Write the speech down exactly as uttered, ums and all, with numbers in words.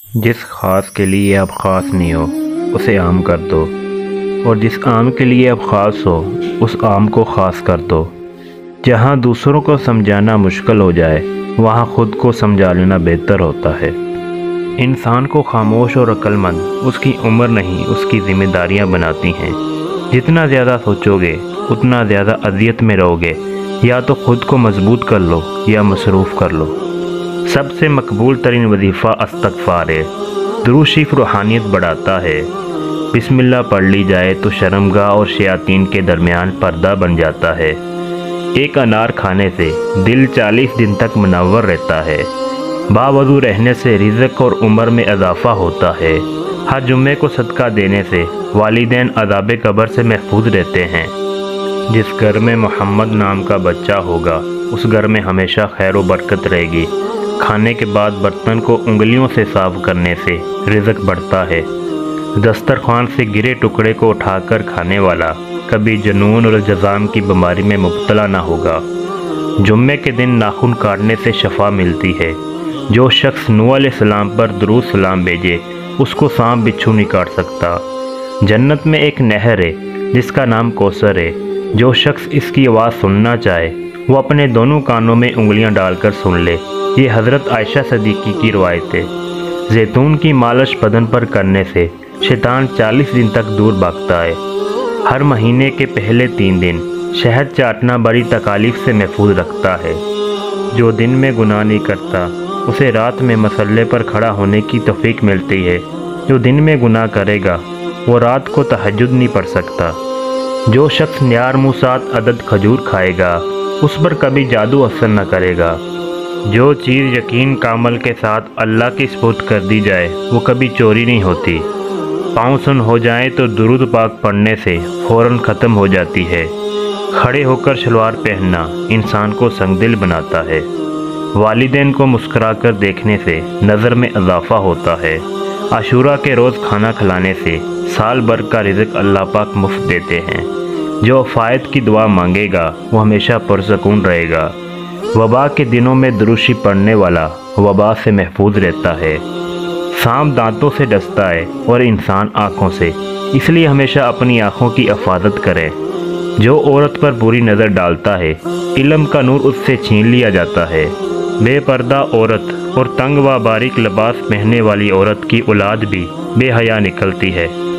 جس خاص کے لیے اب خاص نہیں ہو اسے عام کر دو، اور جس عام کے لیے اب خاص ہو اس عام کو خاص کر دو۔ جہاں دوسروں کو سمجھانا مشکل ہو جائے وہاں خود کو سمجھا لینا بہتر ہوتا ہے۔ انسان کو خاموش اور عقل مند اس کی عمر نہیں اس کی ذمہ داریاں بناتی ہیں۔ جتنا زیادہ سوچو گے اتنا زیادہ اذیت میں رہو گے۔ یا تو خود کو مضبوط کر لو یا مصروف کر لو۔ سب سے مقبول ترین وظیفہ استغفار ہے۔ درود شریف روحانیت بڑھاتا ہے۔ بسم اللہ پڑھ لی جائے تو شرمگاہ اور شیاطین کے درمیان پردہ بن جاتا ہے۔ ایک انار کھانے سے دل چالیس دن تک منور رہتا ہے۔ باوضو رہنے سے رزق اور عمر میں اضافہ ہوتا ہے۔ ہر جمعے کو صدقہ دینے سے والدین عذاب قبر سے محفوظ رہتے ہیں۔ جس گھر میں محمد نام کا بچہ ہوگا اس گھر میں ہمیشہ خیر و برکت رہے گی۔ کھانے کے بعد برتن کو انگلیوں سے صاف کرنے سے رزق بڑھتا ہے۔ دسترخوان سے گرے ٹکڑے کو اٹھا کر کھانے والا کبھی جنون اور جذام کی بیماری میں مبتلا نہ ہوگا۔ جمعے کے دن ناخن کاٹنے سے شفا ملتی ہے۔ جو شخص نوح علیہ السلام پر درود سلام بھیجے اس کو سانپ بچھو نہیں کاٹ سکتا۔ جنت میں ایک نہر ہے جس کا نام کوثر ہے۔ جو شخص اس کی آواز سننا چاہے وہ اپنے دونوں کانوں میں انگلیاں ڈال کر سن لے۔ یہ حضرت عائشہ صدیقی کی روایت ہے۔ زیتون کی مالش بدن پر کرنے سے شیطان چالیس دن تک دور بھاگتا ہے۔ ہر مہینے کے پہلے تین دن شہد چاٹنا بڑی تکالیف سے محفوظ رکھتا ہے۔ جو دن میں گناہ نہیں کرتا اسے رات میں مصلے پر کھڑا ہونے کی توفیق ملتی ہے۔ جو دن میں گناہ کرے گا وہ رات کو تہجد نہیں پڑھ سکتا۔ جو شخص نیار منہ سات عدد کھجور کھائے گا اس پر کبھی جادو اثر نہ کرے گا۔ جو چیز یقین کامل کے ساتھ اللہ کی سپرد کر دی جائے وہ کبھی چوری نہیں ہوتی۔ پاؤں سن ہو جائیں تو درود پاک پڑھنے سے فوراً ختم ہو جاتی ہے۔ کھڑے ہو کر شلوار پہننا انسان کو سنگدل بناتا ہے۔ والدین کو مسکرا کر دیکھنے سے نظر میں اضافہ ہوتا ہے۔ عاشورہ کے روز کھانا کھلانے سے سال بھر کا رزق اللہ پاک مفت دیتے ہیں۔ جو عافیت کی دعا مانگے گا وہ ہمیشہ پرسکون رہے گا۔ وبا کے دنوں میں درود شریف پڑھنے والا وبا سے محفوظ رہتا ہے۔ سانپ دانتوں سے ڈستا ہے اور انسان آنکھوں سے، اس لیے ہمیشہ اپنی آنکھوں کی حفاظت کرے۔ جو عورت پر بری نظر ڈالتا ہے علم کا نور اس سے چھین لیا جاتا ہے۔ بے پردہ عورت اور تنگ و باریک لباس پہننے والی عورت کی اولاد بھی بے حیا نکلتی ہے۔